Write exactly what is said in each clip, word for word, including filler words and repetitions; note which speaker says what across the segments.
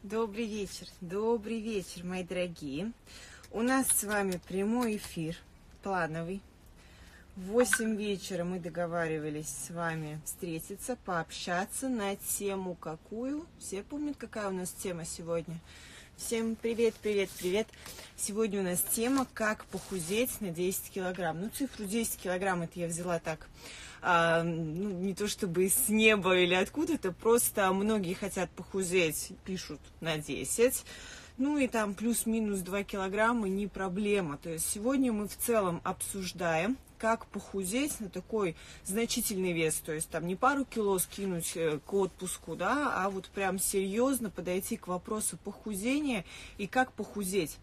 Speaker 1: Добрый вечер, добрый вечер, мои дорогие. У нас с вами прямой эфир, плановый. В восемь вечера мы договаривались с вами встретиться, пообщаться на тему какую? Все помнят, какая у нас тема сегодня? Всем привет, привет, привет. Сегодня у нас тема «Как похудеть на десять килограмм». Ну, цифру десять килограмм это я взяла так, а, ну, не то чтобы с неба или откуда-то, просто многие хотят похудеть, пишут на десять. Ну и там плюс-минус два килограмма не проблема. То есть сегодня мы в целом обсуждаем, как похудеть на такой значительный вес. То есть там не пару кило скинуть к отпуску, да, а вот прям серьезно подойти к вопросу похудения и как похудеть.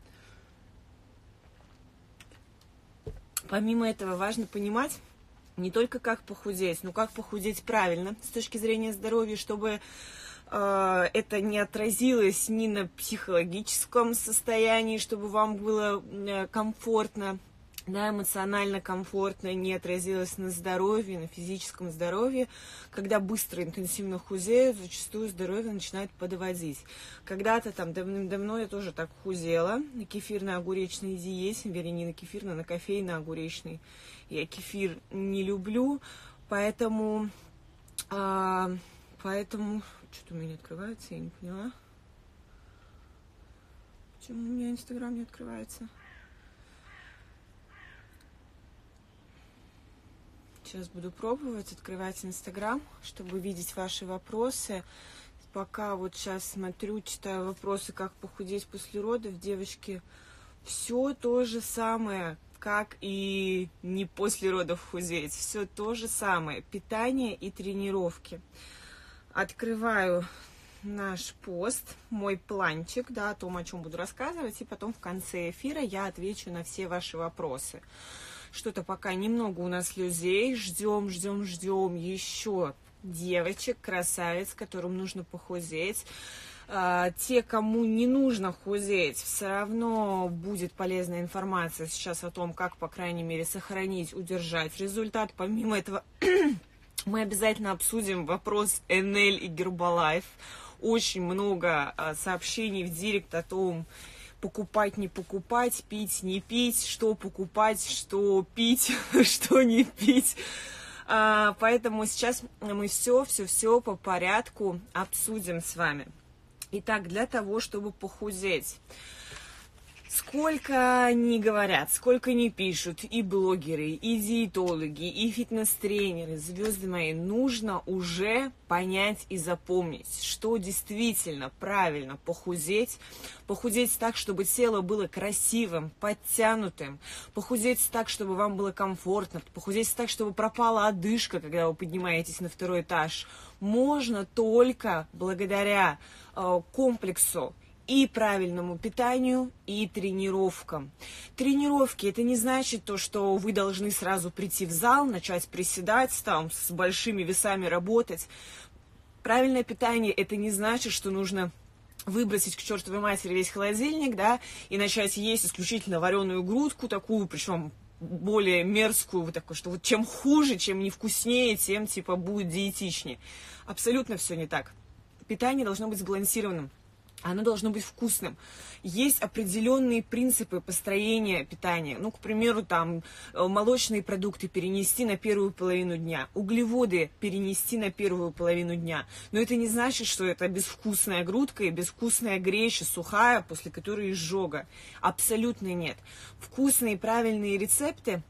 Speaker 1: Помимо этого важно понимать не только как похудеть, но как похудеть правильно с точки зрения здоровья, чтобы это не отразилось ни на психологическом состоянии, чтобы вам было комфортно, да, эмоционально комфортно, не отразилось на здоровье, на физическом здоровье. Когда быстро, интенсивно худеют, зачастую здоровье начинает подводить. Когда-то там давным-давно я тоже так худела на кефирно-огуречной диете, вернее, не на кефирно, на кофейно-огуречной. Я кефир не люблю, поэтому... А, поэтому... Что-то у меня не открывается, я не поняла. Почему у меня Инстаграм не открывается? Сейчас буду пробовать открывать Инстаграм, чтобы видеть ваши вопросы. Пока вот сейчас смотрю, читаю вопросы, как похудеть после родов. Девочки, все то же самое, как и не после родов худеть. Все то же самое. Питание и тренировки. Открываю наш пост, мой планчик, да, о том, о чем буду рассказывать, и потом в конце эфира я отвечу на все ваши вопросы. Что-то пока немного у нас людей, ждем, ждем, ждем еще девочек, красавиц, которым нужно похудеть. А, те, кому не нужно худеть, все равно будет полезная информация сейчас о том, как, по крайней мере, сохранить, удержать результат. Помимо этого... Мы обязательно обсудим вопрос эн эль и Гербалайф. Очень много а, сообщений в директ о том, покупать, не покупать, пить, не пить, что покупать, что пить, что не пить. А, поэтому сейчас мы все, все, все по порядку обсудим с вами. Итак, для того, чтобы похудеть. Сколько ни говорят, сколько ни пишут и блогеры, и диетологи, и фитнес-тренеры, звезды мои, нужно уже понять и запомнить, что действительно правильно похудеть, похудеть так, чтобы тело было красивым, подтянутым, похудеть так, чтобы вам было комфортно, похудеть так, чтобы пропала одышка, когда вы поднимаетесь на второй этаж, можно только благодаря э, комплексу и правильному питанию, и тренировкам. Тренировки – это не значит то, что вы должны сразу прийти в зал, начать приседать, там, с большими весами работать. Правильное питание – это не значит, что нужно выбросить к чертовой матери весь холодильник, да, и начать есть исключительно вареную грудку такую, причем более мерзкую, вот такую, что вот чем хуже, чем невкуснее, тем, типа, будет диетичнее. Абсолютно все не так. Питание должно быть сбалансированным. Оно должно быть вкусным. Есть определенные принципы построения питания. Ну, к примеру, там молочные продукты перенести на первую половину дня, углеводы перенести на первую половину дня. Но это не значит, что это безвкусная грудка и безвкусная греча сухая, после которой изжога. Абсолютно нет. Вкусные правильные рецепты,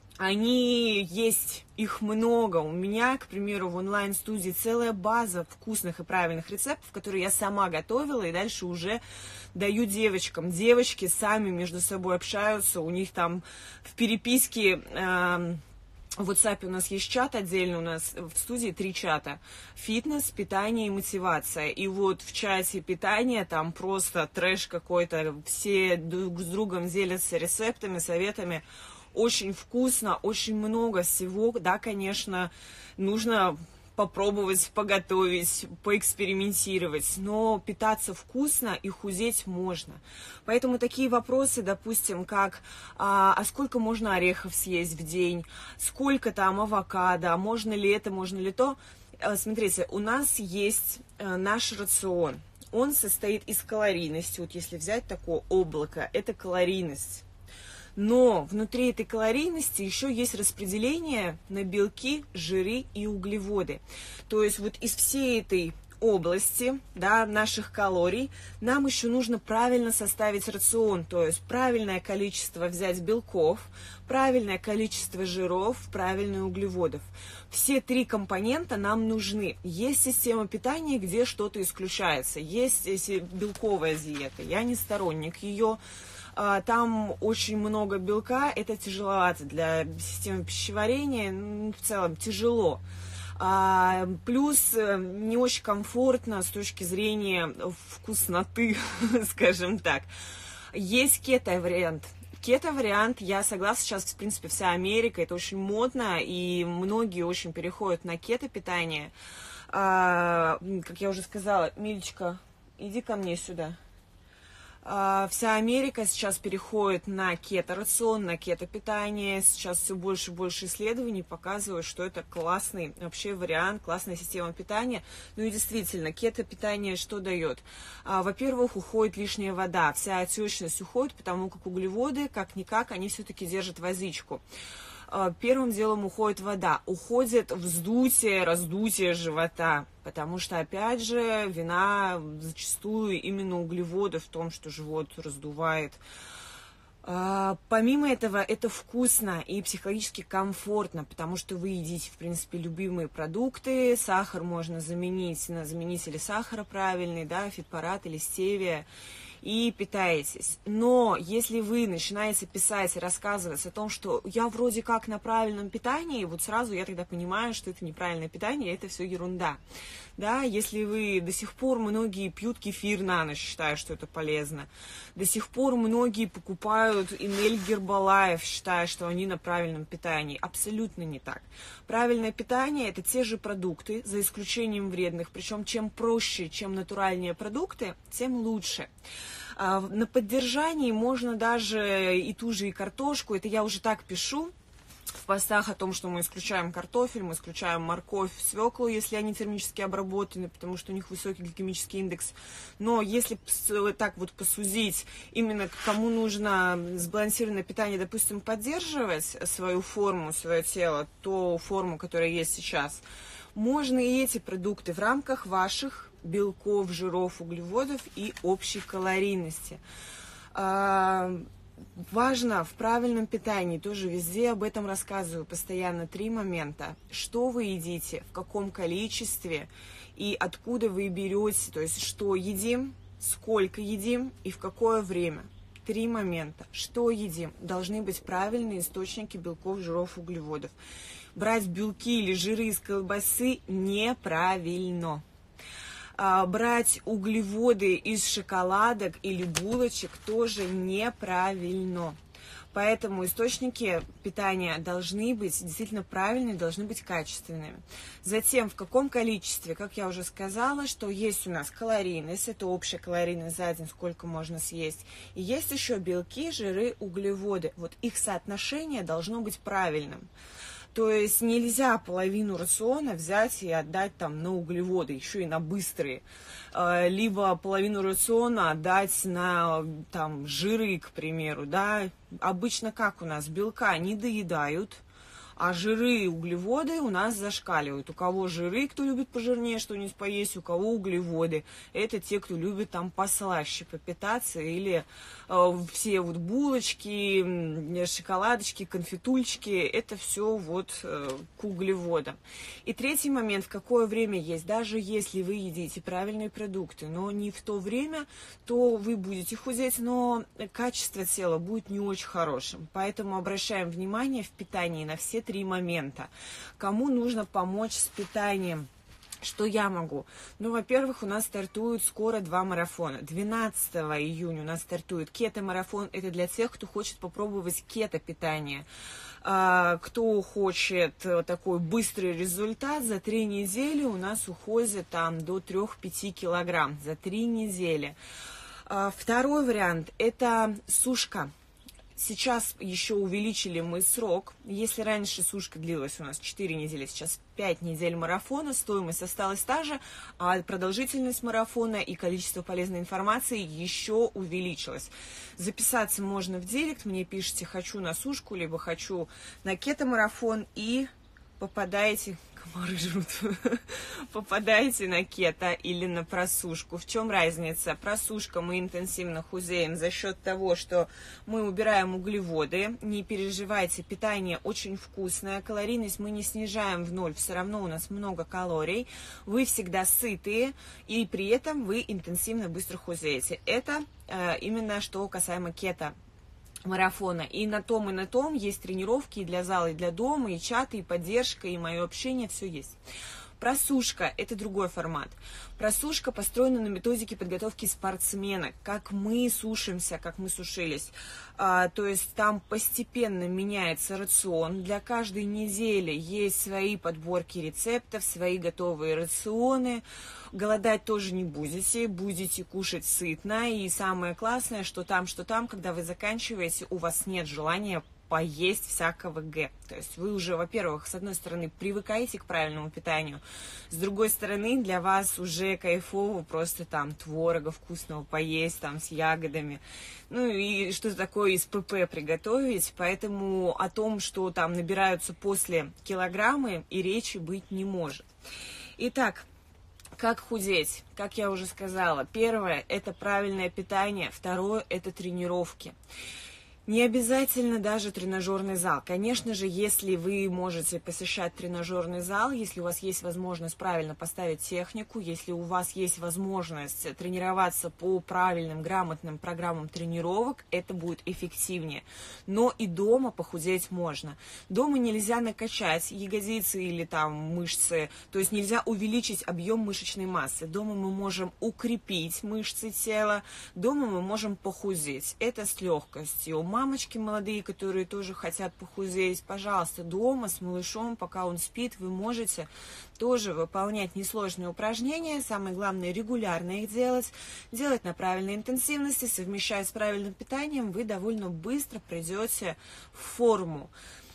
Speaker 1: они есть, их много. У меня, к примеру, в онлайн-студии целая база вкусных и правильных рецептов, которые я сама готовила и дальше уже даю девочкам. Девочки сами между собой общаются, у них там в переписке... Э, в WhatsApp у нас есть чат отдельно, у нас в студии три чата. Фитнес, питание и мотивация. И вот в чате питания там просто трэш какой-то, все друг с другом делятся рецептами, советами. Очень вкусно, очень много всего, да, конечно, нужно попробовать, поготовить, поэкспериментировать, но питаться вкусно и худеть можно. Поэтому такие вопросы, допустим, как, а, а сколько можно орехов съесть в день, сколько там авокадо, можно ли это, можно ли то. Смотрите, у нас есть наш рацион. он состоит из калорийности. Вот если взять такое облако, это калорийность. Но внутри этой калорийности еще есть распределение на белки, жиры и углеводы. То есть вот из всей этой области, да, наших калорий нам еще нужно правильно составить рацион, то есть правильное количество взять белков, правильное количество жиров, правильные углеводов. Все три компонента нам нужны. Есть система питания, где что-то исключается. Есть белковая диета, я не сторонник ее. Там очень много белка, это тяжеловато для системы пищеварения, ну, в целом тяжело. А, плюс не очень комфортно с точки зрения вкусноты, скажем так. Есть кето-вариант. Кето-вариант, я согласна, сейчас, в принципе, вся Америка, это очень модно, и многие очень переходят на кето-питание. А, как я уже сказала, Милечка, иди ко мне сюда. Вся Америка сейчас переходит на кето-рацион, на кето-питание. Сейчас все больше и больше исследований показывают, что это классный вообще вариант, классная система питания. Ну и действительно, кето-питание что дает? Во-первых, уходит лишняя вода, вся отечность уходит, потому как углеводы, как-никак, они все-таки держат водичку. Первым делом уходит вода, уходит вздутие, раздутие живота, потому что, опять же, вина зачастую именно углеводы в том, что живот раздувает. Помимо этого, это вкусно и психологически комфортно, потому что вы едите, в принципе, любимые продукты, сахар можно заменить на заменители сахара правильный, да, фитпарат или стевия, и питаетесь. Но если вы начинаете писать и рассказывать о том, что я вроде как на правильном питании, вот сразу я тогда понимаю, что это неправильное питание, это все ерунда. Да, если вы до сих пор многие пьют кефир на ночь, считая, что это полезно, до сих пор многие покупают Инель Гербалайф, считая, что они на правильном питании. Абсолютно не так. Правильное питание – это те же продукты, за исключением вредных. Причем чем проще, чем натуральнее продукты, тем лучше. На поддержании можно даже и ту же и картошку, это я уже так пишу в постах о том, что мы исключаем картофель, мы исключаем морковь, свеклу, если они термически обработаны, потому что у них высокий гликемический индекс. Но если так вот посудить, именно кому нужно сбалансированное питание, допустим, поддерживать свою форму, свое тело, ту форму, которая есть сейчас, можно и эти продукты в рамках ваших белков, жиров, углеводов и общей калорийности. Важно в правильном питании, тоже везде об этом рассказываю постоянно, три момента. Что вы едите, в каком количестве и откуда вы берете, то есть что едим, сколько едим и в какое время. Три момента. Что едим? Должны быть правильные источники белков, жиров, углеводов. Брать белки или жиры из колбасы неправильно. Брать углеводы из шоколадок или булочек тоже неправильно. Поэтому источники питания должны быть действительно правильные, должны быть качественными. Затем, в каком количестве, как я уже сказала, что есть у нас калорийность, это общая калорийность за день, сколько можно съесть. И есть еще белки, жиры, углеводы. Вот их соотношение должно быть правильным. То есть нельзя половину рациона взять и отдать там на углеводы, еще и на быстрые. Либо половину рациона отдать на там жиры, к примеру, да. Обычно как у нас? Белка не доедают, а жиры и углеводы у нас зашкаливают. У кого жиры, кто любит пожирнее что-нибудь поесть, у кого углеводы. Это те, кто любит там послаще попитаться, или э, все вот булочки, шоколадочки, конфетульчики, это все вот э, к углеводам. И третий момент, в какое время есть. Даже если вы едите правильные продукты, но не в то время, то вы будете худеть, но качество тела будет не очень хорошим. Поэтому обращаем внимание в питании на все три момента. Кому нужно помочь с питанием? Что я могу? Ну, во-первых, у нас стартуют скоро два марафона. двенадцатого июня у нас стартует кето-марафон. Это для тех, кто хочет попробовать кето-питание. Кто хочет такой быстрый результат, за три недели у нас уходит там до трёх-пяти килограмм. За три недели. Второй вариант – это сушка. Сейчас еще увеличили мы срок. Если раньше сушка длилась у нас четыре недели, сейчас пять недель марафона, стоимость осталась та же, а продолжительность марафона и количество полезной информации еще увеличилось. Записаться можно в директ, мне пишите «хочу на сушку», либо «хочу на кето-марафон» и попадаете... Комары жрут. Попадаете на кето или на просушку. В чем разница? Просушка мы интенсивно худеем за счет того, что мы убираем углеводы. Не переживайте, питание очень вкусное. Калорийность мы не снижаем в ноль. Все равно у нас много калорий. Вы всегда сытые. И при этом вы интенсивно быстро худеете. Это э, именно что касаемо кето марафона. И на том, и на том есть тренировки и для зала, и для дома, и чаты, и поддержка, и мое общение, все есть. Просушка – это другой формат. Просушка построена на методике подготовки спортсмена, как мы сушимся, как мы сушились. А, то есть там постепенно меняется рацион. Для каждой недели есть свои подборки рецептов, свои готовые рационы. Голодать тоже не будете, будете кушать сытно. И самое классное, что там, что там, когда вы заканчиваете, у вас нет желания поесть всякого г. То есть вы уже, во-первых, с одной стороны, привыкаете к правильному питанию, с другой стороны, для вас уже кайфово просто там творога вкусного поесть, там с ягодами, ну и что-то такое из ПП приготовить, поэтому о том, что там набираются после килограммы, и речи быть не может. Итак, как худеть? Как я уже сказала, первое – это правильное питание, второе – это тренировки. Не обязательно даже тренажерный зал. Конечно же, если вы можете посещать тренажерный зал, если у вас есть возможность правильно поставить технику, если у вас есть возможность тренироваться по правильным, грамотным программам тренировок, это будет эффективнее. Но и дома похудеть можно. Дома нельзя накачать ягодицы или там мышцы, то есть нельзя увеличить объем мышечной массы. Дома мы можем укрепить мышцы тела, дома мы можем похудеть. Это с легкостью. Мамочки молодые, которые тоже хотят похудеть, пожалуйста, дома с малышом, пока он спит, вы можете тоже выполнять несложные упражнения. Самое главное, регулярно их делать, делать на правильной интенсивности, совмещая с правильным питанием, вы довольно быстро придете в форму.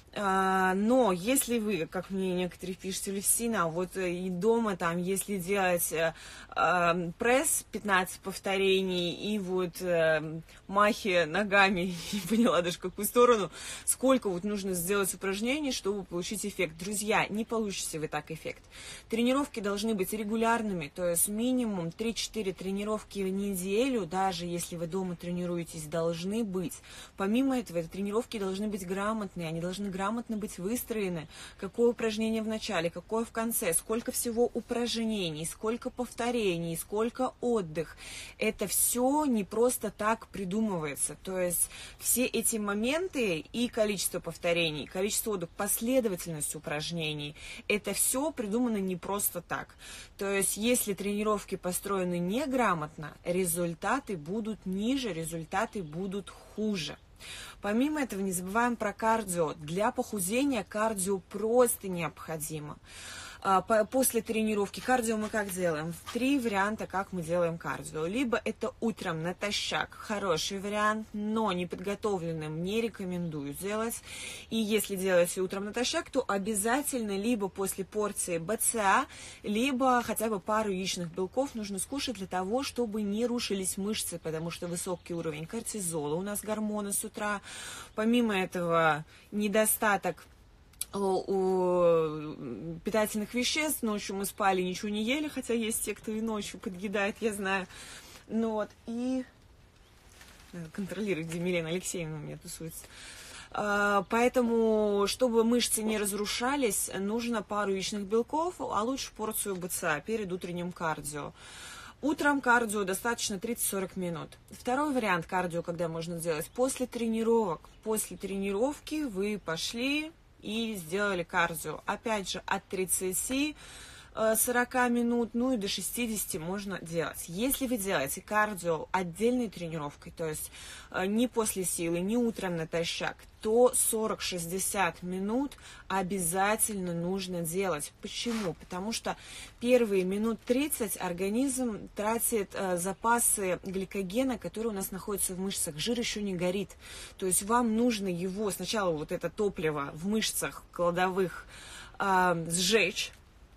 Speaker 1: Но если вы, как мне некоторые пишут, Левсина, вот и дома там, если делать э, пресс пятнадцать повторений и вот э, махи ногами, не поняла даже в какую сторону, сколько вот нужно сделать упражнений, чтобы получить эффект. Друзья, не получите вы так эффект. Тренировки должны быть регулярными, то есть минимум три-четыре тренировки в неделю, даже если вы дома тренируетесь, должны быть. Помимо этого, тренировки должны быть грамотные, они должны грамотно грамотно быть выстроены, какое упражнение в начале, какое в конце, сколько всего упражнений, сколько повторений, сколько отдых. Это все не просто так придумывается. То есть все эти моменты и количество повторений, количество отдых, последовательность упражнений, это все придумано не просто так. То есть если тренировки построены неграмотно, результаты будут ниже, результаты будут хуже. Помимо этого, не забываем про кардио. Для похудения кардио просто необходимо. После тренировки кардио мы как делаем? Три варианта, как мы делаем кардио. Либо это утром натощак, хороший вариант, но неподготовленным не рекомендую делать. И если делаете утром натощак, то обязательно либо после порции БЦА, либо хотя бы пару яичных белков нужно скушать для того, чтобы не рушились мышцы, потому что высокий уровень кортизола у нас, гормона с утра. Помимо этого, недостаток у питательных веществ, ночью мы спали, ничего не ели, хотя есть те, кто и ночью подъедает, я знаю. Ну вот, и надо контролировать, где Милена Алексеевна у меня тусуется. Поэтому, чтобы мышцы не разрушались, нужно пару яичных белков, а лучше порцию БЦА перед утренним кардио. Утром кардио достаточно тридцать-сорок минут. Второй вариант кардио, когда можно сделать после тренировок. После тренировки вы пошли и сделали кардио. Опять же, от тридцати сорок минут, ну и до шестидесяти можно делать. Если вы делаете кардио отдельной тренировкой, то есть не после силы, не утром натощак, то сорок-шестьдесят минут обязательно нужно делать. Почему? Потому что первые минут тридцать организм тратит э, запасы гликогена, которые у нас находятся в мышцах. Жир еще не горит. То есть вам нужно его, сначала вот это топливо в мышцах кладовых э, сжечь,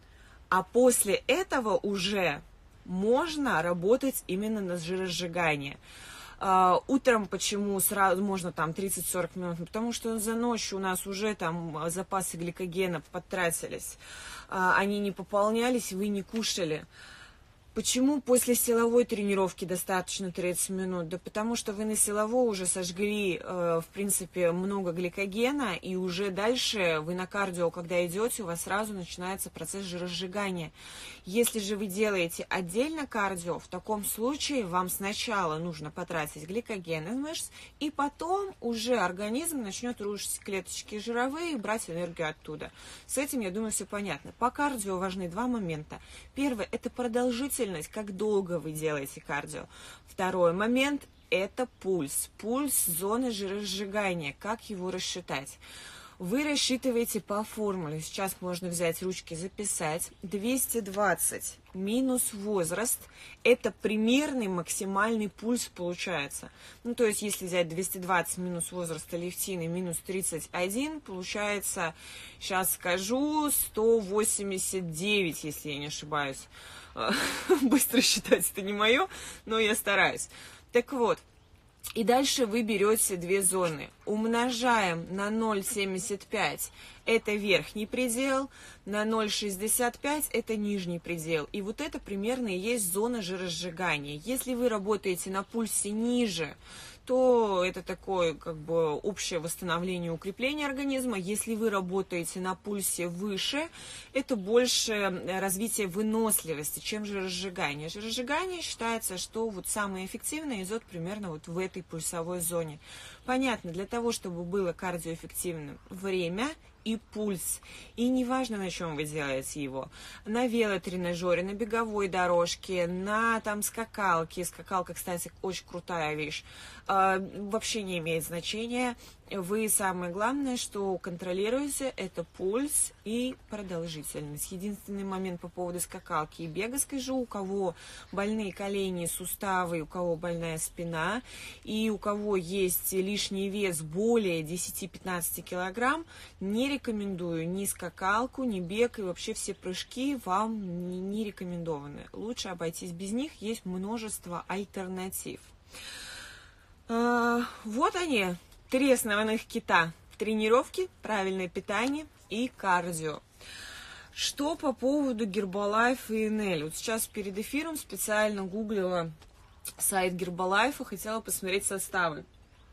Speaker 1: а после этого уже можно работать именно на жиросжигание. Uh, утром почему сразу можно там тридцать-сорок минут? Потому что за ночь у нас уже там запасы гликогена потратились, uh, они не пополнялись, вы не кушали. Почему после силовой тренировки достаточно тридцать минут? Да потому что вы на силовой уже сожгли, э, в принципе, много гликогена, и уже дальше вы на кардио, когда идете, у вас сразу начинается процесс жиросжигания. Если же вы делаете отдельно кардио, в таком случае вам сначала нужно потратить гликоген из мышц, и потом уже организм начнет рушить клеточки жировые и брать энергию оттуда. С этим, я думаю, все понятно. По кардио важны два момента. Первый – это продолжительность. Как долго вы делаете кардио. Второй момент – это пульс. Пульс зоны жиросжигания. Как его рассчитать? Вы рассчитываете по формуле. Сейчас можно взять ручки, записать. двести двадцать минус возраст – это примерный максимальный пульс получается. Ну, то есть, если взять двести двадцать минус возраст Алевтины минус тридцать один, получается, сейчас скажу, сто восемьдесят девять, если я не ошибаюсь. Быстро считать это не мое, но я стараюсь. Так вот, и дальше вы берете две зоны, умножаем на ноль целых семьдесят пять, это верхний предел, на ноль целых шестьдесят пять это нижний предел. И вот это примерно и есть зона жиросжигания. Если вы работаете на пульсе ниже, то это такое как бы общее восстановление, укрепление организма. Если вы работаете на пульсе выше, это больше развитие выносливости, чем жиросжигание. Жиросжигание считается, что вот самое эффективное идет примерно вот в этой пульсовой зоне. Понятно, для того, чтобы было кардиоэффективным, время и пульс. И неважно, на чем вы делаете его. На велотренажере, на беговой дорожке, на там скакалке. Скакалка, кстати, очень крутая вещь. А, вообще не имеет значения. Вы самое главное, что контролируете, это пульс и продолжительность. Единственный момент по поводу скакалки и бега, скажу, у кого больные колени, суставы, у кого больная спина, и у кого есть лишний вес более десяти-пятнадцати килограмм, не рекомендую ни скакалку, ни бег, и вообще все прыжки вам не, не рекомендованы. Лучше обойтись без них, есть множество альтернатив. А, вот они. Три основных кита: тренировки, правильное питание и кардио. Что по поводу Herbalife и эн эл? Вот сейчас перед эфиром специально гуглила сайт Herbalife, хотела посмотреть составы.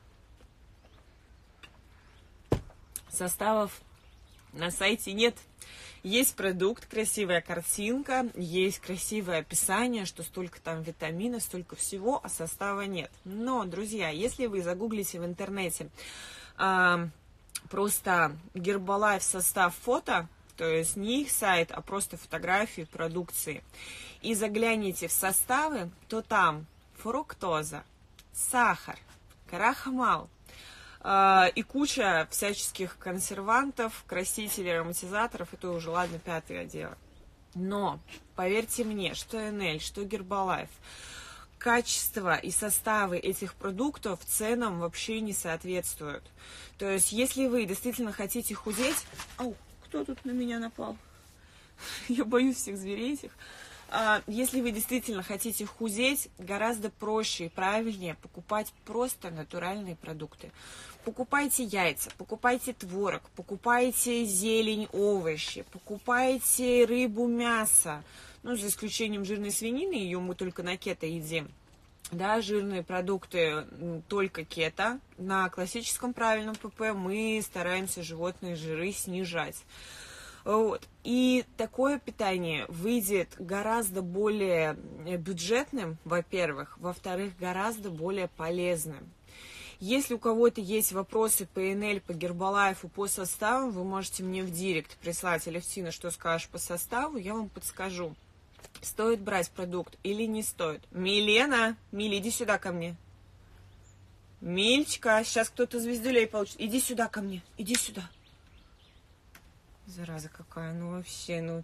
Speaker 1: Составов на сайте нет. Есть продукт, красивая картинка, есть красивое описание, что столько там витаминов, столько всего, а состава нет. Но, друзья, если вы загуглите в интернете э, просто Herbalife состав фото, то есть не их сайт, а просто фотографии продукции, и загляните в составы, то там фруктоза, сахар, крахмал, и куча всяческих консервантов, красителей, ароматизаторов, это уже, ладно, пятое дело. Но, поверьте мне, что эн эл, что Herbalife, качество и составы этих продуктов ценам вообще не соответствуют. То есть, если вы действительно хотите худеть... Ау, кто тут на меня напал? Я боюсь всех зверей этих. Если вы действительно хотите худеть, гораздо проще и правильнее покупать просто натуральные продукты. Покупайте яйца, покупайте творог, покупайте зелень, овощи, покупайте рыбу, мясо. Ну, за исключением жирной свинины, ее мы только на кето едим. Да, жирные продукты только кето. На классическом правильном ПП мы стараемся животные жиры снижать. Вот. И такое питание выйдет гораздо более бюджетным, во-первых, во-вторых, гораздо более полезным. Если у кого-то есть вопросы по эн эл, по Гербалайфу, по составам, вы можете мне в директ прислать: Алевтина, что скажешь по составу, я вам подскажу, стоит брать продукт или не стоит. Милена, Миля, иди сюда ко мне. Мильчика, сейчас кто-то звездюлей получит. Иди сюда ко мне, иди сюда. Зараза какая, ну вообще, ну...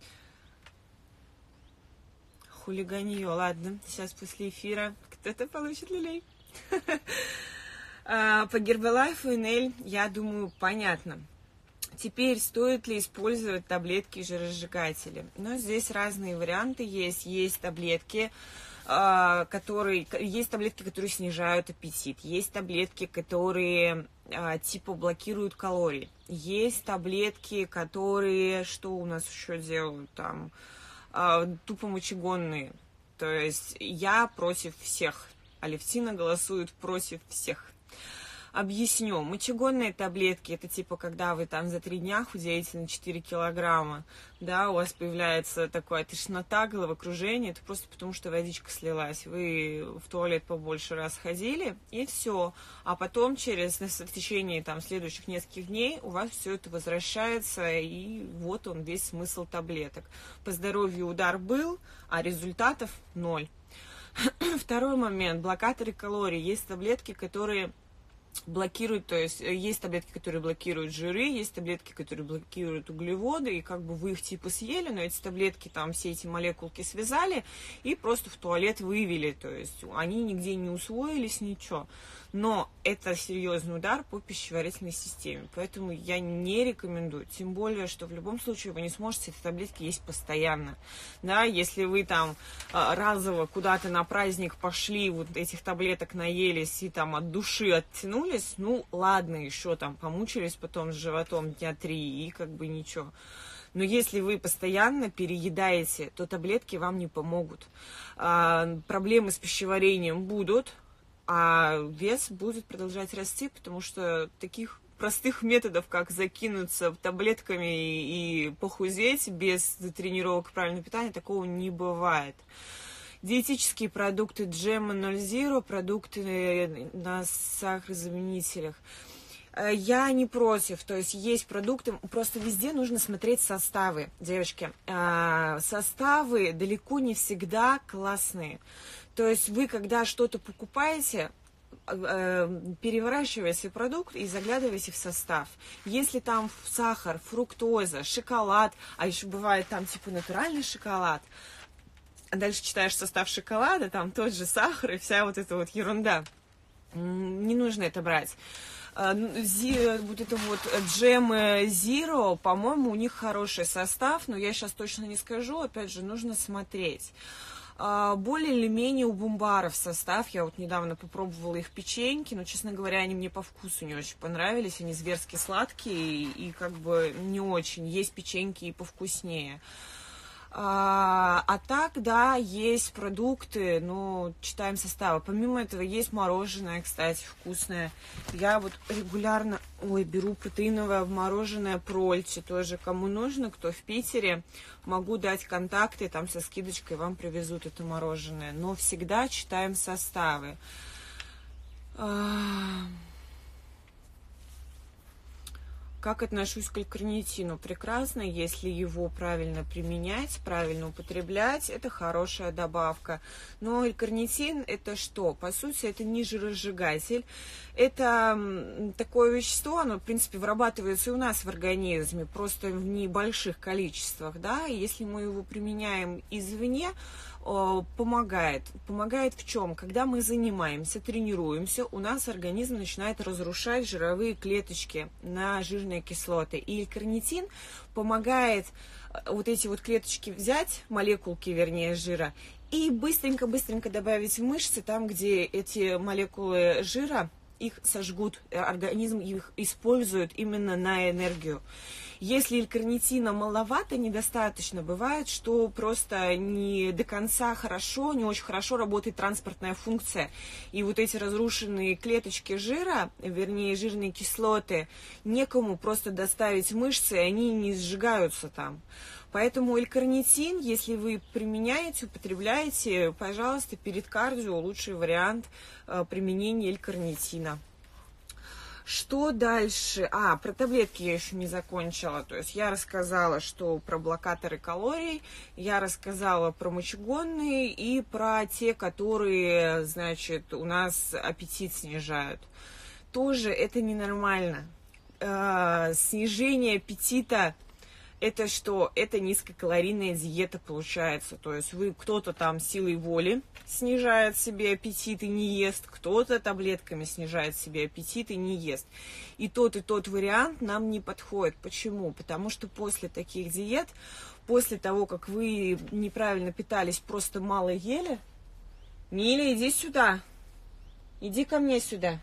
Speaker 1: Хулиганье. Ладно, сейчас после эфира кто-то получит люлей. По Гербалайфу эн эл, я думаю, понятно. Теперь, стоит ли использовать таблетки и жиросжигатели? Ну, здесь разные варианты есть. Есть таблетки, которые, есть таблетки, которые снижают аппетит. Есть таблетки, которые типа блокируют калории. Есть таблетки, которые, что у нас еще делают там, тупо мочегонные. То есть я против всех. Алевтина голосует против всех. Объясню. Мочегонные таблетки, это типа, когда вы там за три дня худеете на четыре килограмма, да, у вас появляется такая тошнота, головокружение, это просто потому, что водичка слилась. Вы в туалет побольше раз ходили, и все. А потом через, в течение там следующих нескольких дней у вас все это возвращается, и вот он весь смысл таблеток. По здоровью удар был, а результатов ноль. Второй момент. Блокаторы калорий. Есть таблетки, которые блокируют, то есть есть таблетки, которые блокируют жиры, есть таблетки, которые блокируют углеводы, и как бы вы их типа съели, но эти таблетки, там все эти молекулки связали и просто в туалет вывели, то есть они нигде не усвоились, ничего. Но это серьезный удар по пищеварительной системе, поэтому я не рекомендую, тем более, что в любом случае вы не сможете эти таблетки есть постоянно, да, если вы там разово куда-то на праздник пошли, вот этих таблеток наелись и там от души оттянулись, ну ладно, еще там помучились потом с животом дня три и как бы ничего. Но если вы постоянно переедаете, то таблетки вам не помогут. А, проблемы с пищеварением будут, а вес будет продолжать расти, потому что таких простых методов, как закинуться таблетками и похудеть без тренировок и правильного питания, такого не бывает. Диетические продукты Джема ноль зиро, продукты на сахарозаменителях. Я не против, то есть есть продукты, просто везде нужно смотреть составы, девочки. Составы далеко не всегда классные. То есть вы, когда что-то покупаете, переворачиваете продукт и заглядываете в состав. Если там сахар, фруктоза, шоколад, а еще бывает там типа натуральный шоколад, а дальше читаешь состав шоколада, там тот же сахар и вся вот эта вот ерунда. Не нужно это брать. Зи, вот это вот Джем Zero, по-моему, у них хороший состав, но я сейчас точно не скажу, опять же, нужно смотреть. Более или менее у бумбаров состав, я вот недавно попробовала их печеньки, но, честно говоря, они мне по вкусу не очень понравились, они зверски сладкие и, и как бы не очень, есть печеньки и повкуснее. А, а так, да, есть продукты, но читаем составы. Помимо этого есть мороженое, кстати, вкусное. Я вот регулярно, ой, беру протеиновое мороженое Прольти тоже. Кому нужно, кто в Питере, могу дать контакты, там со скидочкой вам привезут это мороженое. Но всегда читаем составы. Как отношусь к L-карнитину? Прекрасно, если его правильно применять, правильно употреблять, это хорошая добавка. Но L-карнитин это что? По сути, это не жиросжигатель. Это такое вещество, оно, в принципе, вырабатывается и у нас в организме, просто в небольших количествах, да, и если мы его применяем извне, помогает. Помогает в чем? Когда мы занимаемся, тренируемся, у нас организм начинает разрушать жировые клеточки на жирные кислоты. И L-карнитин помогает вот эти вот клеточки взять, молекулки, вернее, жира, и быстренько-быстренько добавить в мышцы, там, где эти молекулы жира, их сожгут, организм их использует именно на энергию. Если L-карнитина маловато, недостаточно, бывает, что просто не до конца хорошо, не очень хорошо работает транспортная функция. И вот эти разрушенные клеточки жира, вернее жирные кислоты, некому просто доставить мышцы, и они не сжигаются там. Поэтому L-карнитин, если вы применяете, употребляете, пожалуйста, перед кардио лучший вариант применения L-карнитина. Что дальше? А, про таблетки я еще не закончила. То есть я рассказала, что про блокаторы калорий, я рассказала про мочегонные и про те, которые, значит, у нас аппетит снижают. Тоже это ненормально. Э, снижение аппетита — это что? Это низкокалорийная диета получается. То есть вы, кто-то там силой воли снижает себе аппетит и не ест, кто-то таблетками снижает себе аппетит и не ест. И тот, и тот вариант нам не подходит. Почему? Потому что после таких диет, после того, как вы неправильно питались, просто мало ели... Миля, иди сюда. Иди ко мне сюда.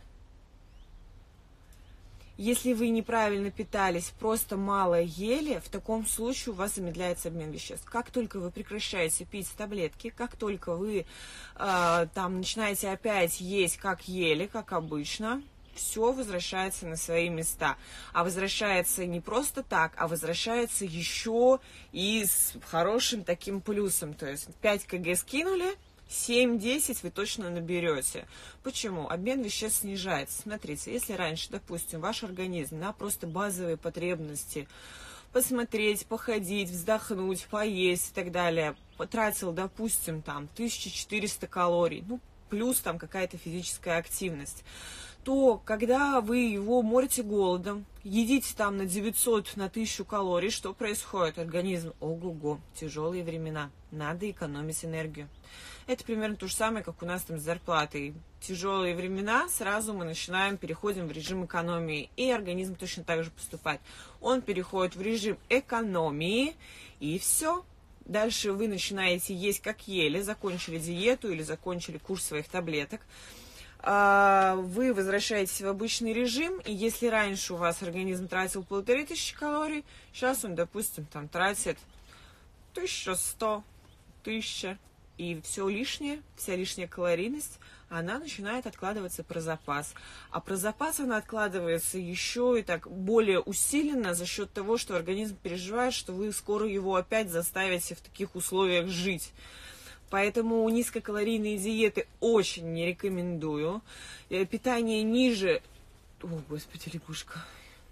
Speaker 1: Если вы неправильно питались, просто мало ели, в таком случае у вас замедляется обмен веществ. Как только вы прекращаете пить таблетки, как только вы э, там начинаете опять есть, как ели, как обычно, все возвращается на свои места. А возвращается не просто так, а возвращается еще и с хорошим таким плюсом. То есть пять килограмм скинули, семь-десять вы точно наберете. Почему? Обмен веществ снижается. Смотрите, если раньше, допустим, ваш организм на просто базовые потребности посмотреть, походить, вздохнуть, поесть и так далее потратил, допустим, там тысяча четыреста калорий, ну, плюс там какая-то физическая активность, то когда вы его морите голодом, едите там на девятьсот, на тысячу калорий, что происходит? Организм: ого-го, тяжелые времена, надо экономить энергию. Это примерно то же самое, как у нас там с зарплатой. Тяжелые времена, сразу мы начинаем, переходим в режим экономии. И организм точно так же поступает. Он переходит в режим экономии, и все. Дальше вы начинаете есть как ели, закончили диету или закончили курс своих таблеток. Вы возвращаетесь в обычный режим, и если раньше у вас организм тратил полторы тысячи калорий, сейчас он, допустим, там тратит тысяча сто, тысяча. И все лишнее, вся лишняя калорийность, она начинает откладываться про запас. А про запас она откладывается еще и так более усиленно за счет того, что организм переживает, что вы скоро его опять заставите в таких условиях жить. Поэтому низкокалорийные диеты очень не рекомендую. Питание ниже... О, господи, лягушка.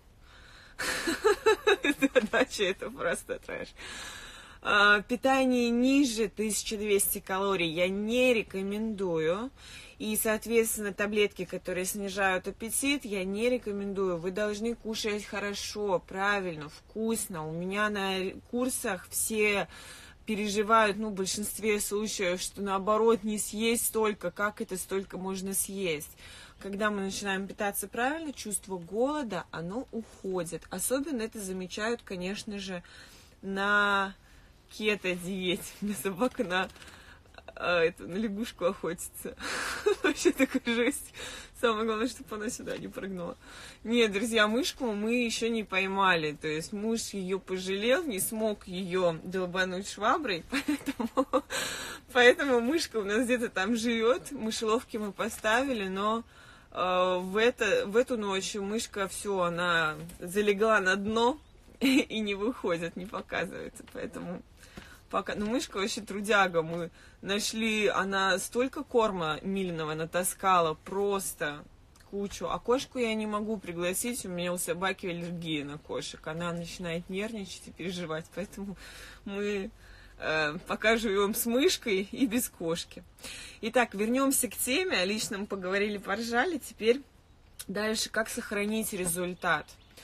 Speaker 1: Дача, это просто трэш. Питание ниже тысячи двухсот калорий я не рекомендую. И, соответственно, таблетки, которые снижают аппетит, я не рекомендую. Вы должны кушать хорошо, правильно, вкусно. У меня на курсах все переживают, ну, в большинстве случаев, что наоборот не съесть столько, как это столько можно съесть. Когда мы начинаем питаться правильно, чувство голода, оно уходит. Особенно это замечают, конечно же, на кето-диете. У меня собака на, а, это, на лягушку охотится. Вообще такая жесть. Самое главное, чтобы она сюда не прыгнула. Нет, друзья, мышку мы еще не поймали. То есть муж ее пожалел, не смог ее долбануть шваброй, поэтому, поэтому мышка у нас где-то там живет. Мышеловки мы поставили, но э, в, это, в эту ночь мышка все, она залегла на дно и не выходит, не показывается. Поэтому пока... Ну, мышка вообще трудяга. Мы нашли, она столько корма мильного натаскала, просто кучу. А кошку я не могу пригласить, у меня у собаки аллергия на кошек. Она начинает нервничать и переживать, поэтому мы э, пока живем с мышкой и без кошки. Итак, вернемся к теме. О личном поговорили, поржали. Теперь дальше, как сохранить результат.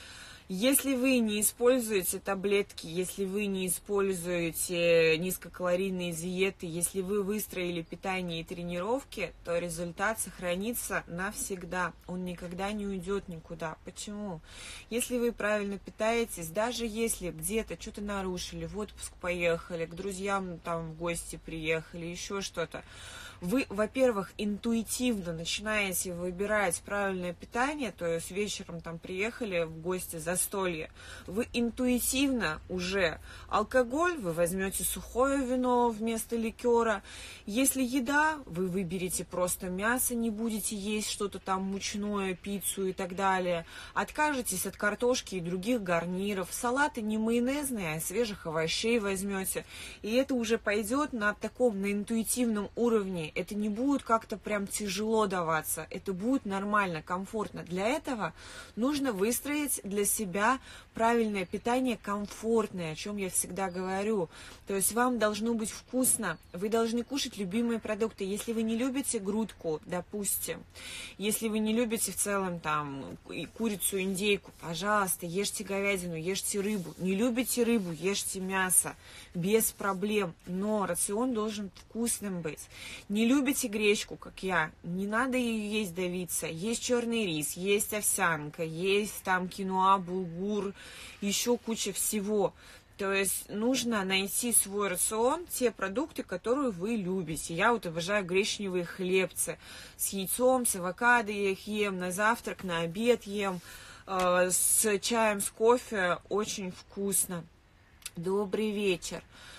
Speaker 1: Если вы не используете таблетки, если вы не используете низкокалорийные диеты, если вы выстроили питание и тренировки, то результат сохранится навсегда. Он никогда не уйдет никуда. Почему? Если вы правильно питаетесь, даже если где-то что-то нарушили, в отпуск поехали, к друзьям там в гости приехали, еще что-то, вы, во-первых, интуитивно начинаете выбирать правильное питание, то есть вечером там приехали в гости, застолье, вы интуитивно уже алкоголь, вы возьмете сухое вино вместо ликера. Если еда, вы выберете просто мясо, не будете есть что-то там мучное, пиццу и так далее. Откажетесь от картошки и других гарниров. Салаты не майонезные, а свежих овощей возьмете. И это уже пойдет на таком, на интуитивном уровне. это не будет как-то прям тяжело даваться, это будет нормально, комфортно. Для этого нужно выстроить для себя правильное питание, комфортное, о чем я всегда говорю. То есть вам должно быть вкусно, вы должны кушать любимые продукты. Если вы не любите грудку, допустим, если вы не любите в целом там курицу, индейку, пожалуйста, ешьте говядину, ешьте рыбу. Не любите рыбу, ешьте мясо, без проблем, но рацион должен вкусным быть. Не любите гречку, как я, не надо ее есть, давиться. Есть черный рис, есть овсянка, есть там киноа, булгур, еще куча всего. То есть нужно найти свой рацион, те продукты, которые вы любите. Я вот обожаю гречневые хлебцы с яйцом, с авокадо я их ем, на завтрак, на обед ем, э, с чаем, с кофе, очень вкусно. Добрый вечер.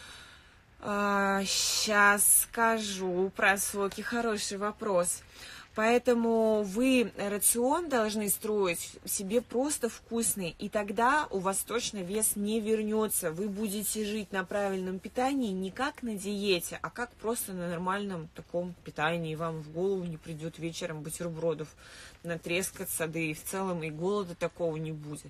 Speaker 1: Э, сейчас скажу про соки, хороший вопрос. Поэтому вы рацион должны строить себе просто вкусный, и тогда у вас точно вес не вернется. Вы будете жить на правильном питании не как на диете, а как просто на нормальном таком питании. И вам в голову не придет вечером бутербродов натрескаться, да и в целом и голода такого не будет.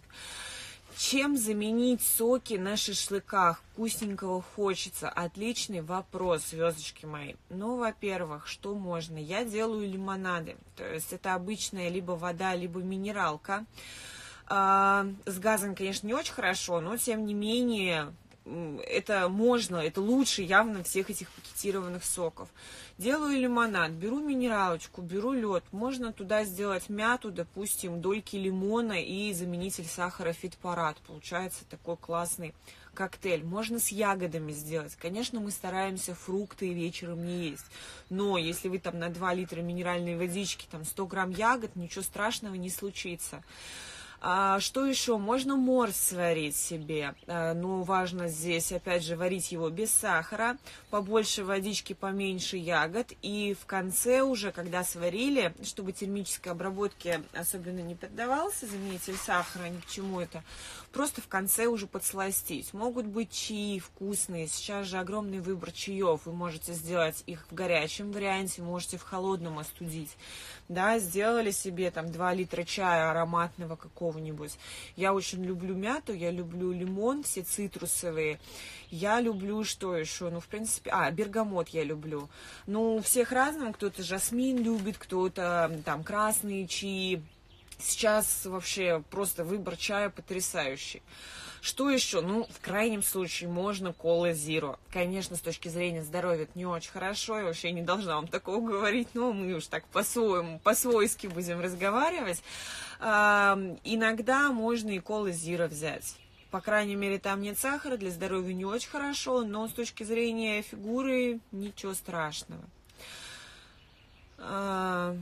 Speaker 1: Чем заменить соки на шашлыках? Вкусненького хочется. Отличный вопрос, звездочки мои. Ну, во-первых, что можно? Я делаю лимонады. То есть это обычная либо вода, либо минералка. А, с газом, конечно, не очень хорошо, но тем не менее это можно, это лучше явно всех этих пакетированных соков. Делаю лимонад, беру минералочку, беру лед, можно туда сделать мяту, допустим, дольки лимона и заменитель сахара фитпарад. Получается такой классный коктейль. Можно с ягодами сделать. Конечно, мы стараемся фрукты вечером не есть, но если вы там на два литра минеральной водички, там сто грамм ягод, ничего страшного не случится. А, что еще? Можно морс сварить себе, а, но важно здесь, опять же, варить его без сахара, побольше водички, поменьше ягод, и в конце уже, когда сварили, чтобы термической обработке особенно не поддавался заменитель сахара, ни к чему это, просто в конце уже подсластить. Могут быть чаи вкусные, сейчас же огромный выбор чаев, вы можете сделать их в горячем варианте, можете в холодном остудить. Да, сделали себе там два литра чая ароматного какого-нибудь. Я очень люблю мяту, я люблю лимон, все цитрусовые. Я люблю, что еще? Ну, в принципе, а, бергамот я люблю. Ну, у всех разным, кто-то жасмин любит, кто-то там красные чаи. Сейчас вообще просто выбор чая потрясающий. Что еще? Ну, в крайнем случае, можно кола зиро. Конечно, с точки зрения здоровья это не очень хорошо, я вообще не должна вам такого говорить, но мы уж так по-своему, по-свойски будем разговаривать. А, иногда можно и кола зиро взять. По крайней мере, там нет сахара, для здоровья не очень хорошо, но с точки зрения фигуры ничего страшного. А...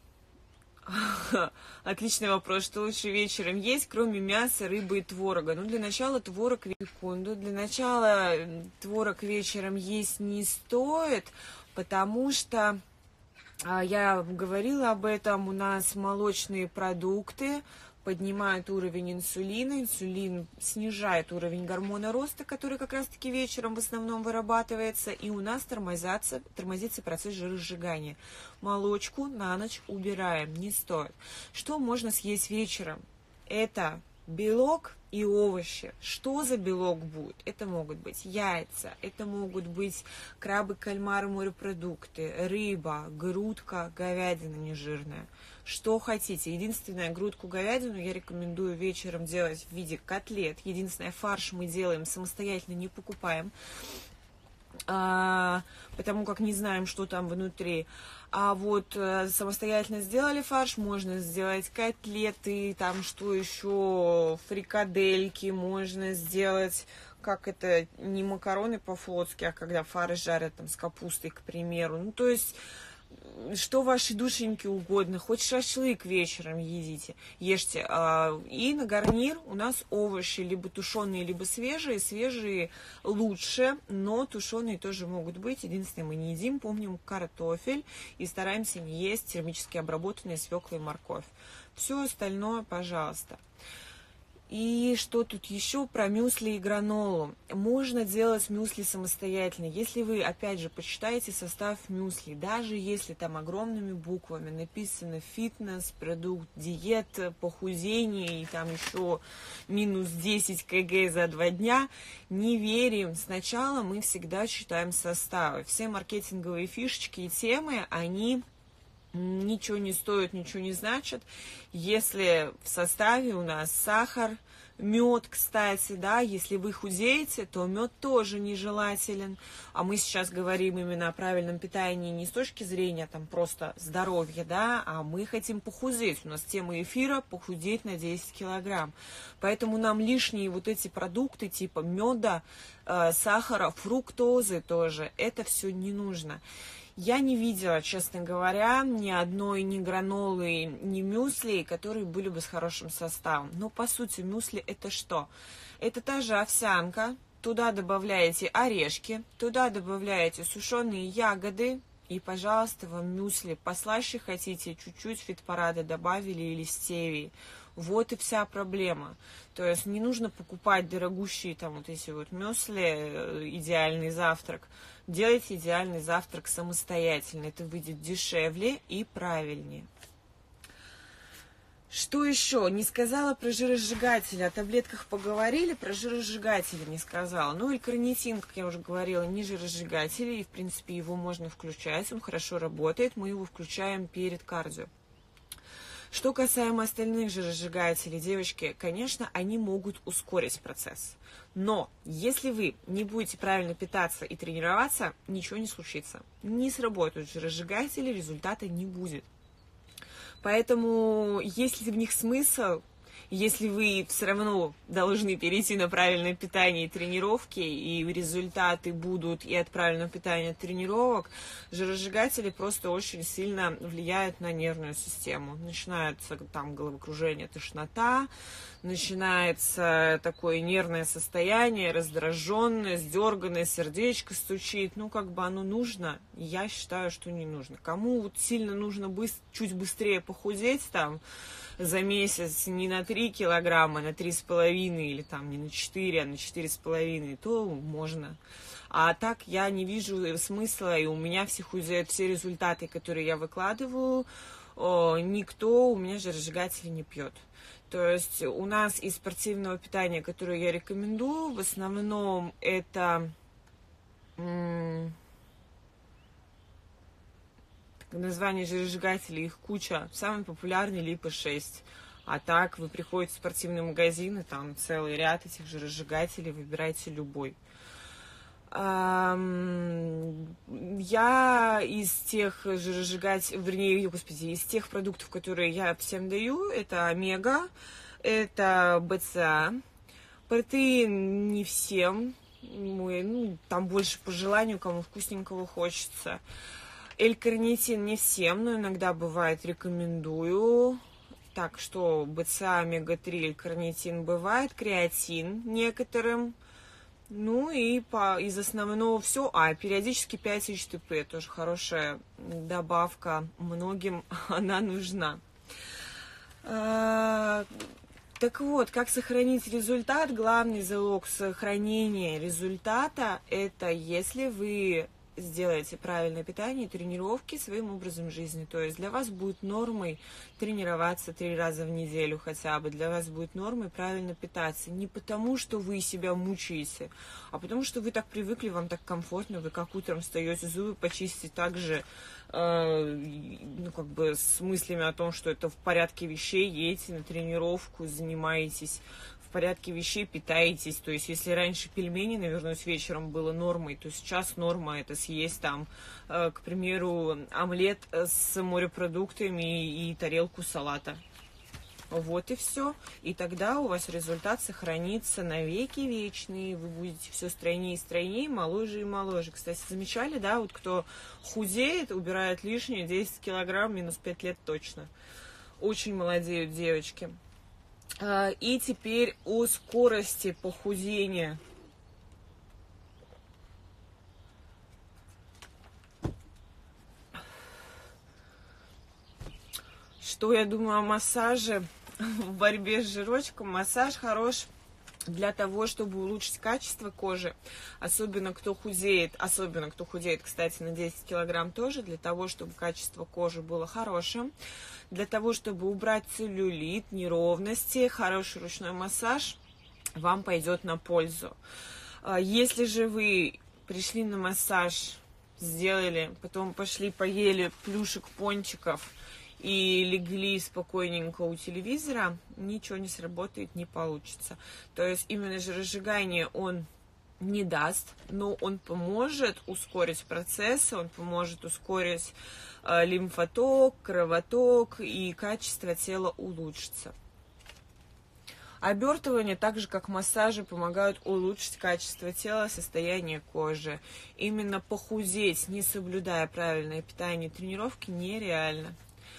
Speaker 1: Отличный вопрос. Что лучше вечером есть, кроме мяса, рыбы и творога? Ну, для начала творог секунду. Для начала творог вечером есть не стоит, потому что, я говорила об этом, у нас молочные продукты поднимает уровень инсулина, инсулин снижает уровень гормона роста, который как раз-таки вечером в основном вырабатывается, и у нас тормозится, тормозится процесс жиросжигания. Молочку на ночь убираем, не стоит. Что можно съесть вечером? Это белок и овощи. Что за белок будет? Это могут быть яйца, это могут быть крабы, кальмары, морепродукты, рыба, грудка, говядина нежирная. Что хотите. Единственное, грудку, говядину я рекомендую вечером делать в виде котлет. Единственное, фарш мы делаем самостоятельно, не покупаем, а, потому как не знаем, что там внутри. А вот э, самостоятельно сделали фарш, можно сделать котлеты, там что еще, фрикадельки, можно сделать, как это, не макароны по-флотски, а когда фарш жарят там с капустой, к примеру. Ну, то есть, что вашей душеньке угодно, хоть шашлык вечером едите, ешьте. И на гарнир у нас овощи, либо тушеные, либо свежие. Свежие лучше, но тушеные тоже могут быть. Единственное, мы не едим, помним, картофель и стараемся не есть термически обработанные свекла и морковь. Все остальное, пожалуйста. И что тут еще про мюсли и гранолу? Можно делать мюсли самостоятельно. Если вы, опять же, почитаете состав мюсли, даже если там огромными буквами написано фитнес, продукт, диета, похудение и там еще минус десять килограмм за два дня, не верим. Сначала мы всегда читаем составы. Все маркетинговые фишечки и темы, они ничего не стоят, ничего не значат, если в составе у нас сахар, мед, кстати, да, если вы худеете, то мед тоже нежелателен, а мы сейчас говорим именно о правильном питании не с точки зрения там просто здоровья, да, а мы хотим похудеть, у нас тема эфира похудеть на десять килограмм, поэтому нам лишние вот эти продукты типа меда, э, сахара, фруктозы тоже, это все не нужно. Я не видела, честно говоря, ни одной ни гранолы, ни мюсли, которые были бы с хорошим составом. Но, по сути, мюсли это что? Это та же овсянка, туда добавляете орешки, туда добавляете сушеные ягоды, и, пожалуйста, вам мюсли послаще хотите, чуть-чуть фитпарада добавили или стевии. Вот и вся проблема. То есть не нужно покупать дорогущие там вот эти вот мюсли, идеальный завтрак. Делайте идеальный завтрак самостоятельно. Это выйдет дешевле и правильнее. Что еще? Не сказала про жиросжигатели. О таблетках поговорили, про жиросжигатели не сказала. Ну, L-карнитин, как я уже говорила, не жиросжигатель. И, в принципе, его можно включать. Он хорошо работает. Мы его включаем перед кардио. Что касаемо остальных жиросжигателей, девочки, конечно, они могут ускорить процесс. Но если вы не будете правильно питаться и тренироваться, ничего не случится. Не сработают жиросжигатели, результата не будет. Поэтому, есть ли в них смысл, если вы все равно должны перейти на правильное питание и тренировки, и результаты будут и от правильного питания, от тренировок, жиросжигатели просто очень сильно влияют на нервную систему. Начинается там головокружение, тошнота, начинается такое нервное состояние, раздраженность, дерганное, сердечко стучит. Ну, как бы оно нужно? Я считаю, что не нужно. Кому вот сильно нужно быстро, чуть быстрее похудеть там, за месяц не на три килограмма, а на три с половиной, или там не на четыре, а на четыре с половиной, то можно. А так я не вижу смысла, и у меня все худеют, все результаты, которые я выкладываю, никто у меня жиросжигатели не пьет. То есть у нас из спортивного питания, которое я рекомендую, в основном это название жиросжигателей, их куча. Самый популярный липа шесть. А так вы приходите в спортивный магазин, и там целый ряд этих жиросжигателей, выбирайте любой. Я из тех жиросжигателей, вернее, господи, из тех продуктов, которые я всем даю, это омега, это БЦА. Протеин не всем, ну, там больше по желанию, кому вкусненького хочется. L-карнитин не всем, но иногда бывает, рекомендую. Так что БЦА, омега три, L-карнитин бывает, креатин некоторым. Ну и по, из основного все. А, периодически пять эйч ти пи, тоже хорошая добавка. Многим она нужна. А, так вот, как сохранить результат? Главный залог сохранения результата – это если вы сделаете правильное питание и тренировки своим образом жизни. То есть для вас будет нормой тренироваться три раза в неделю хотя бы. Для вас будет нормой правильно питаться. Не потому, что вы себя мучаете, а потому, что вы так привыкли, вам так комфортно, вы как утром встаете, зубы почистить так же, э, ну, как бы с мыслями о том, что это в порядке вещей, едете на тренировку, занимаетесь, в порядке вещей питаетесь. То есть, если раньше пельмени, наверное, с вечером было нормой, то сейчас норма это съесть там, э, к примеру, омлет с морепродуктами и тарелку салата. Вот и все. И тогда у вас результат сохранится навеки вечные. Вы будете все стройнее и стройнее, моложе и моложе. Кстати, замечали, да, вот кто худеет, убирает лишнее десять килограмм, минус пять лет точно. Очень молодеют девочки. И теперь о скорости похудения. Что я думаю о массаже? в борьбе с жирочком. Массаж хорош для того, чтобы улучшить качество кожи, особенно кто худеет, особенно кто худеет, кстати, на десять килограмм тоже, для того, чтобы качество кожи было хорошим, для того, чтобы убрать целлюлит, неровности, хороший ручной массаж вам пойдет на пользу. Если же вы пришли на массаж, сделали, потом пошли поели плюшек, пончиков и легли спокойненько у телевизора, ничего не сработает, не получится. То есть именно жиросжигание он не даст, но он поможет ускорить процессы, он поможет ускорить э, лимфоток, кровоток, и качество тела улучшится. Обертывания, так же как массажи, помогают улучшить качество тела, состояние кожи. Именно похудеть, не соблюдая правильное питание и тренировки, нереально.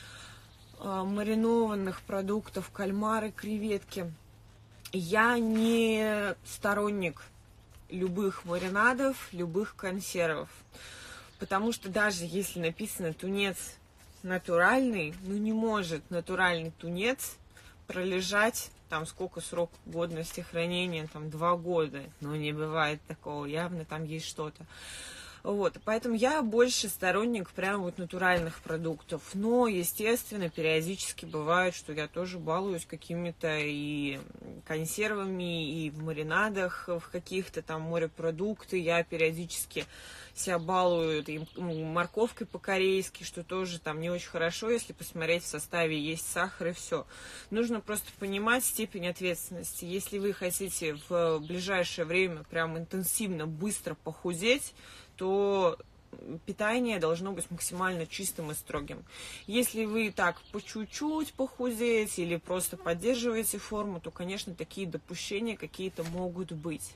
Speaker 1: Маринованных продуктов, кальмары, креветки. Я не сторонник любых маринадов, любых консервов. Потому что даже если написано тунец натуральный, ну не может натуральный тунец пролежать, там сколько срок годности хранения, там два года. Ну не бывает такого, явно там есть что-то. Вот, поэтому я больше сторонник прям вот натуральных продуктов. Но, естественно, периодически бывает, что я тоже балуюсь какими-то и консервами, и в маринадах, в каких-то там морепродукты. Я периодически себя балую и морковкой по-корейски, что тоже там не очень хорошо, если посмотреть, в составе есть сахар и все. Нужно просто понимать степень ответственности. Если вы хотите в ближайшее время прям интенсивно, быстро похудеть, то питание должно быть максимально чистым и строгим. Если вы так по чуть-чуть похудеете или просто поддерживаете форму, то, конечно, такие допущения какие-то могут быть.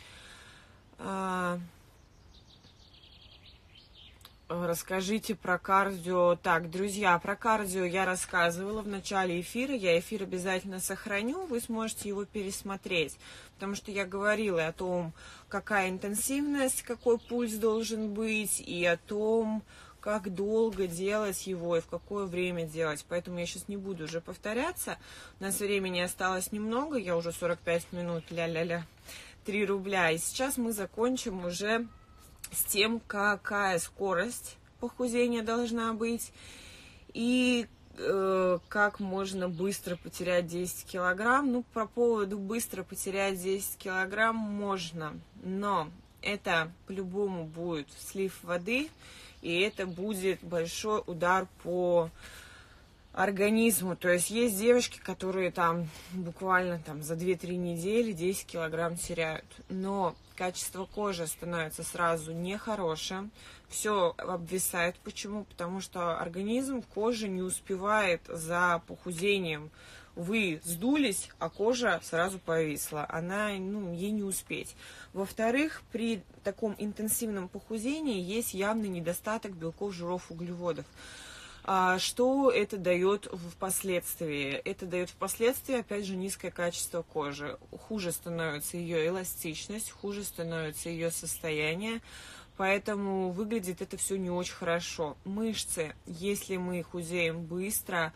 Speaker 1: Расскажите про кардио. Так, друзья, про кардио я рассказывала в начале эфира. Я эфир обязательно сохраню, вы сможете его пересмотреть. Потому что я говорила о том, какая интенсивность, какой пульс должен быть, и о том, как долго делать его и в какое время делать. Поэтому я сейчас не буду уже повторяться. У нас времени осталось немного, я уже сорок пять минут, ля-ля-ля, три рубля. И сейчас мы закончим уже с тем, какая скорость похудения должна быть и э, как можно быстро потерять десять килограмм. Ну, по поводу быстро потерять десять килограмм можно, но это по-любому будет слив воды, и это будет большой удар по организму. То есть есть девушки, которые там буквально там за две-три недели десять килограмм теряют, но качество кожи становится сразу нехорошим, все обвисает. Почему? Потому что организм, кожа не успевает за похудением. Вы сдулись, а кожа сразу повисла. Она, ну, ей не успеть. Во-вторых, при таком интенсивном похудении есть явный недостаток белков, жиров, углеводов. А что это дает впоследствии? Это дает впоследствии, опять же, низкое качество кожи. Хуже становится ее эластичность, хуже становится ее состояние, поэтому выглядит это все не очень хорошо. Мышцы, если мы худеем быстро,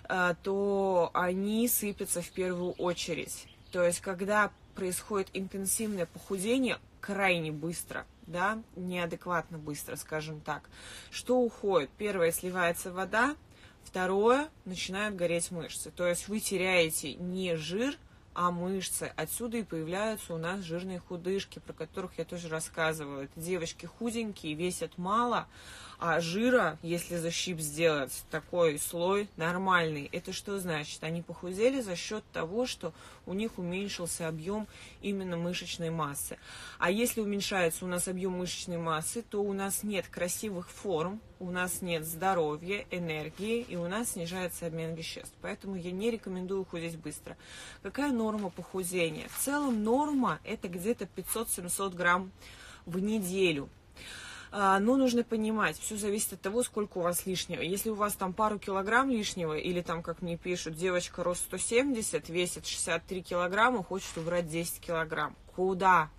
Speaker 1: то они сыпятся в первую очередь. То есть, когда происходит интенсивное похудение, крайне быстро, да, неадекватно быстро, скажем так. Что уходит? Первое, сливается вода, второе, начинают гореть мышцы. То есть вы теряете не жир, а мышцы. Отсюда и появляются у нас жирные худышки, про которых я тоже рассказывала. Это девочки худенькие, весят мало, а жира, если защип сделать, такой слой нормальный. Это что значит? Они похудели за счет того, что у них уменьшился объем именно мышечной массы. А если уменьшается у нас объем мышечной массы, то у нас нет красивых форм, у нас нет здоровья, энергии, и у нас снижается обмен веществ. Поэтому я не рекомендую худеть быстро. Какая норма похудения? В целом норма это где-то пятьсот-семьсот грамм в неделю. Но нужно понимать, все зависит от того, сколько у вас лишнего. Если у вас там пару килограмм лишнего, или там, как мне пишут, девочка рост сто семьдесят, весит шестьдесят три килограмма, хочет убрать десять килограмм. Куда?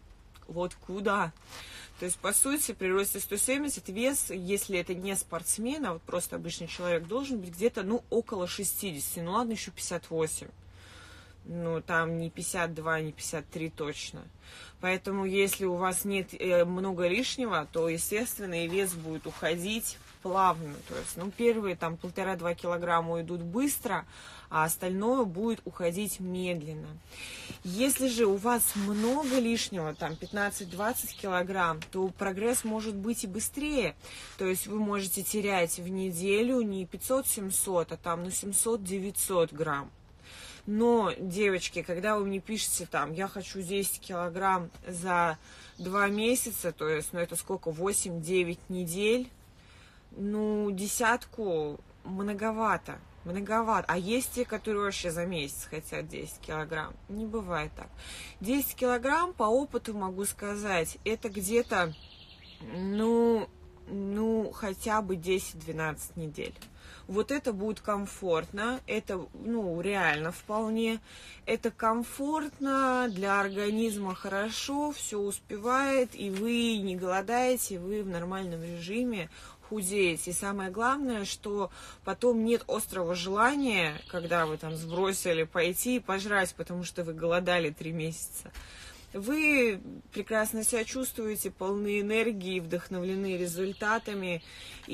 Speaker 1: вот куда. То есть, по сути, при росте сто семьдесят вес, если это не спортсмен, а вот просто обычный человек, должен быть где-то, ну, около шестидесяти, ну, ладно, еще пятьдесят восемь. Ну, там не пятьдесят два, не пятьдесят три точно. Поэтому, если у вас нет много лишнего, то, естественно, и вес будет уходить плавно. То есть, ну, первые там полтора-два килограмма уйдут быстро, а остальное будет уходить медленно. Если же у вас много лишнего, там пятнадцать-двадцать килограмм, то прогресс может быть и быстрее. То есть вы можете терять в неделю не пятьсот-семьсот, а там, ну, семьсот-девятьсот грамм. Но, девочки, когда вы мне пишете, там, я хочу десять килограмм за два месяца, то есть, ну, это сколько, восемь-девять недель, ну, десятку многовато, многовато. А есть те, которые вообще за месяц хотят десять килограмм. Не бывает так. десять килограмм, по опыту могу сказать, это где-то, ну, ну, хотя бы десять-двенадцать недель. Вот это будет комфортно, это, ну, реально вполне, это комфортно, для организма хорошо, все успевает, и вы не голодаете, вы в нормальном режиме худеете. И самое главное, что потом нет острого желания, когда вы там сбросили, пойти и пожрать, потому что вы голодали три месяца. Вы прекрасно себя чувствуете, полны энергии, вдохновлены результатами,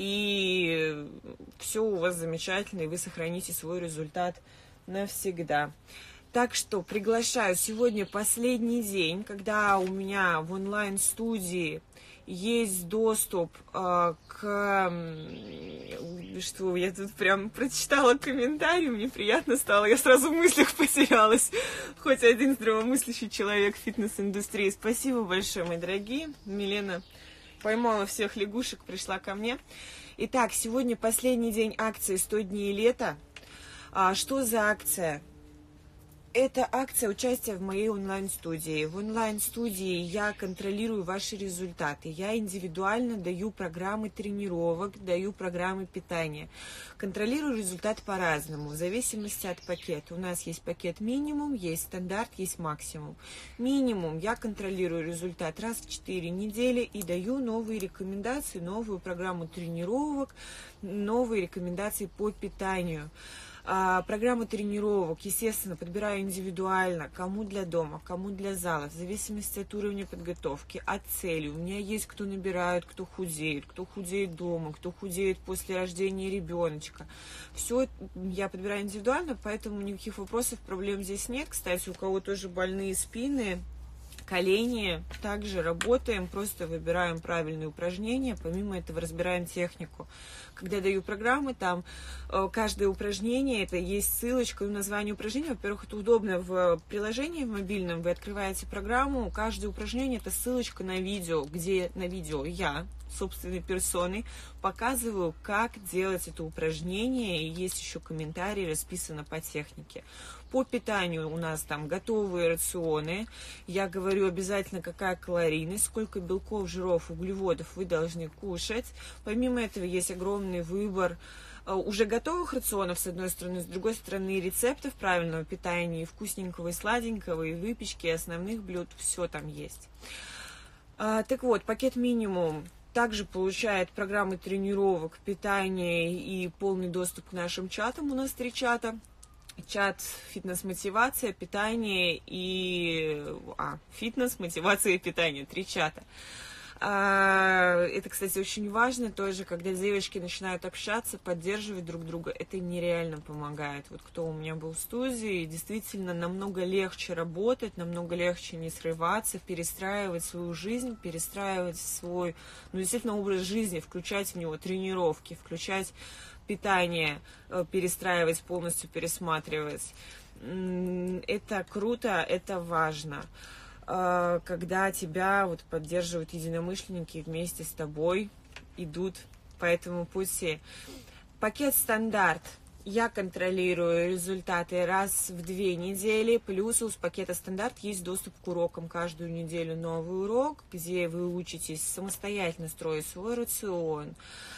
Speaker 1: и все у вас замечательно, и вы сохраните свой результат навсегда. Так что приглашаю, сегодня последний день, когда у меня в онлайн-студии есть доступ э, к... Что, я тут прям прочитала комментарий, мне приятно стало, я сразу в мыслях потерялась. Хоть один здравомыслящий человек в фитнес-индустрии. Спасибо большое, мои дорогие. Милена поймала всех лягушек, пришла ко мне. Итак, сегодня последний день акции сто дней лета. А, что за акция? Это акция участия в моей онлайн-студии. В онлайн-студии я контролирую ваши результаты. Я индивидуально даю программы тренировок, даю программы питания. Контролирую результат по-разному, в зависимости от пакета. У нас есть пакет минимум, есть стандарт, есть максимум. Минимум я контролирую результат раз в четыре недели и даю новые рекомендации, новую программу тренировок, новые рекомендации по питанию. А, программу тренировок, естественно, подбираю индивидуально, кому для дома, кому для зала, в зависимости от уровня подготовки, от цели. У меня есть кто набирает, кто худеет, кто худеет дома, кто худеет после рождения ребеночка. Все я подбираю индивидуально, поэтому никаких вопросов, проблем здесь нет. Кстати, у кого тоже больные спины, колени, также работаем, просто выбираем правильные упражнения, помимо этого разбираем технику. Когда даю программы, там каждое упражнение, это есть ссылочка на название упражнения. Во-первых, это удобно в приложении в мобильном, вы открываете программу, каждое упражнение это ссылочка на видео, где на видео я собственной персоной показываю, как делать это упражнение, и есть еще комментарии, расписано по технике. По питанию у нас там готовые рационы, я говорю обязательно, какая калорийность, сколько белков, жиров, углеводов вы должны кушать. Помимо этого есть огромный выбор уже готовых рационов, с одной стороны, с другой стороны, рецептов правильного питания, и вкусненького, и сладенького, и выпечки, и основных блюд, все там есть. А, так вот, пакет минимум также получает программы тренировок, питания и полный доступ к нашим чатам. У нас три чата. Чат фитнес-мотивация, питание и... А, фитнес, мотивация и питание. Три чата. Это, кстати, очень важно тоже, когда девочки начинают общаться, поддерживать друг друга, это нереально помогает. Вот кто у меня был в студии, действительно намного легче работать, намного легче не срываться, перестраивать свою жизнь, перестраивать свой, ну, действительно, образ жизни, включать в него тренировки, включать питание, перестраивать, полностью пересматривать. Это круто, это важно, когда тебя вот поддерживают единомышленники, вместе с тобой идут по этому пути. Пакет стандарт. Я контролирую результаты раз в две недели, плюс у пакета стандарт есть доступ к урокам. Каждую неделю новый урок, где вы учитесь самостоятельно строить свой рацион,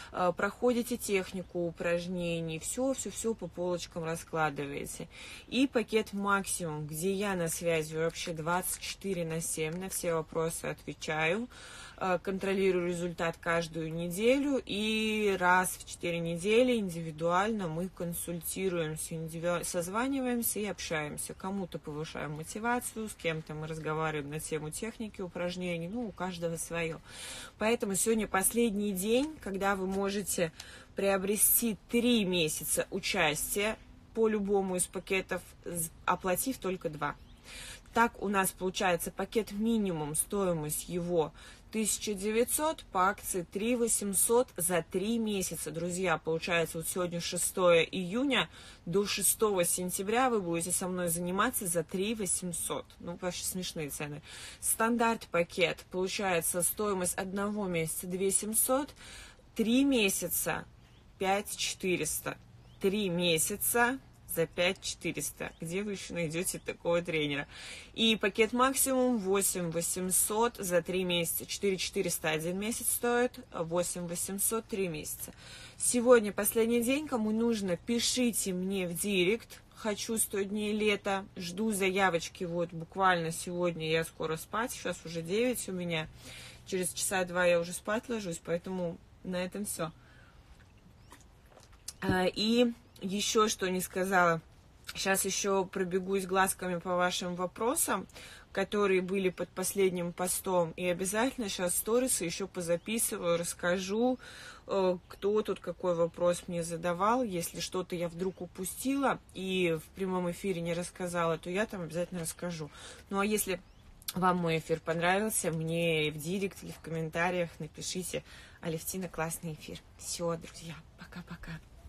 Speaker 1: проходите технику упражнений, все-все-все по полочкам раскладываете. И пакет максимум, где я на связи вообще двадцать четыре на семь, на все вопросы отвечаю, контролирую результат каждую неделю, и раз в четыре недели индивидуально мы консультируемся, индивиду... созваниваемся и общаемся. Кому-то повышаем мотивацию, с кем-то мы разговариваем на тему техники, упражнений, ну, у каждого свое. Поэтому сегодня последний день, когда вы можете приобрести три месяца участия по любому из пакетов, оплатив только два. Так у нас получается пакет минимум, стоимость его тысяча девятьсот, по акции три тысячи восемьсот за три месяца. Друзья, получается, вот сегодня шестое июня, до шестого сентября вы будете со мной заниматься за три тысячи восемьсот. Ну, вообще смешные цены. Стандарт пакет, получается, стоимость одного месяца две тысячи семьсот, три месяца пять тысяч четыреста. три месяца за пять тысяч четыреста. Где вы еще найдете такого тренера? И пакет максимум восемь тысяч восемьсот за три месяца. четыре тысячи четыреста один месяц стоит, восемь тысяч восемьсот три месяца. Сегодня последний день. Кому нужно, пишите мне в директ. Хочу сто дней лета. Жду заявочки. Вот буквально сегодня я скоро спать. Сейчас уже девять у меня. Через часа два я уже спать ложусь. Поэтому на этом все. И еще что не сказала. Сейчас еще пробегусь глазками по вашим вопросам, которые были под последним постом. И обязательно сейчас сторисы еще позаписываю, расскажу, кто тут какой вопрос мне задавал. Если что-то я вдруг упустила и в прямом эфире не рассказала, то я там обязательно расскажу. Ну а если вам мой эфир понравился, мне в директ или в комментариях напишите: Алевтина, классный эфир. Все, друзья, пока-пока.